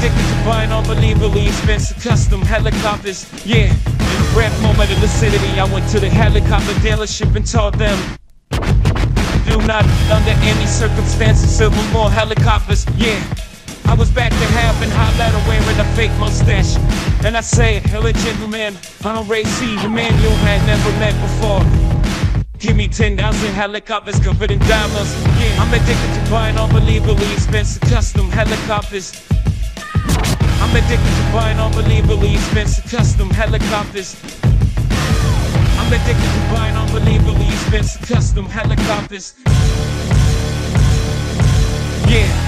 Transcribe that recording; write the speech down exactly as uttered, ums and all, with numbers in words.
addicted to buying unbelievably expensive custom helicopters. Yeah, in a rare moment of lucidity, I went to the helicopter dealership and told them, do not, under any circumstances, silver more helicopters. Yeah, I was back to half and hot letter wearing a fake mustache. And I say, hello gentlemen, I'm Ray C, the man you had never met before. Give me ten thousand helicopters covered in diamonds. Yeah, I'm addicted to buying unbelievably expensive custom helicopters. I'm addicted to buying unbelievably expensive custom helicopters. I'm addicted to buying unbelievably expensive custom helicopters. Yeah.